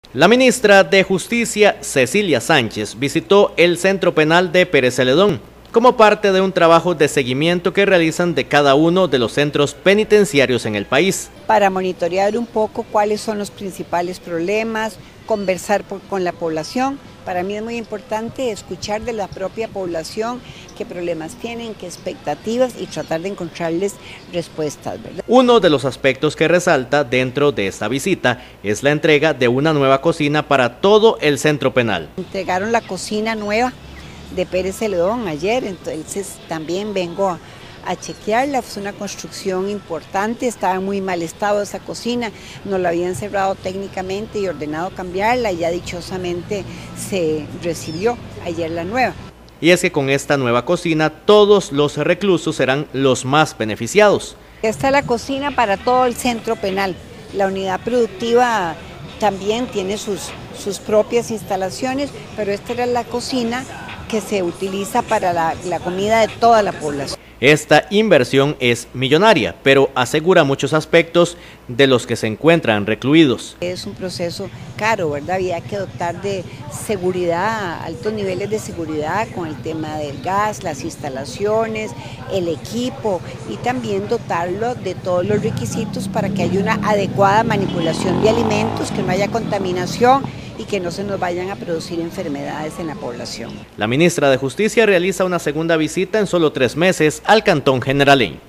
La ministra de Justicia, Cecilia Sánchez, visitó el Centro Penal de Pérez Celedón como parte de un trabajo de seguimiento que realizan de cada uno de los centros penitenciarios en el país. Para monitorear un poco cuáles son los principales problemas, conversar con la población. Para mí es muy importante escuchar de la propia población qué problemas tienen, qué expectativas y tratar de encontrarles respuestas, ¿verdad? Uno de los aspectos que resalta dentro de esta visita es la entrega de una nueva cocina para todo el centro penal. Entregaron la cocina nueva de Pérez Celedón ayer, entonces también vengo a chequearla. Es una construcción importante, estaba en muy mal estado esa cocina, nos la habían cerrado técnicamente y ordenado cambiarla y ya dichosamente se recibió ayer la nueva. Y es que con esta nueva cocina todos los reclusos serán los más beneficiados. Esta es la cocina para todo el centro penal. La unidad productiva también tiene sus propias instalaciones, pero esta era la cocina que se utiliza para la comida de toda la población. Esta inversión es millonaria, pero asegura muchos aspectos de los que se encuentran recluidos. Es un proceso caro, ¿verdad? Había que dotar de seguridad, altos niveles de seguridad con el tema del gas, las instalaciones, el equipo y también dotarlo de todos los requisitos para que haya una adecuada manipulación de alimentos, que no haya contaminación y que no se nos vayan a producir enfermedades en la población. La ministra de Justicia realiza una segunda visita en solo 3 meses al Cantón Generalín.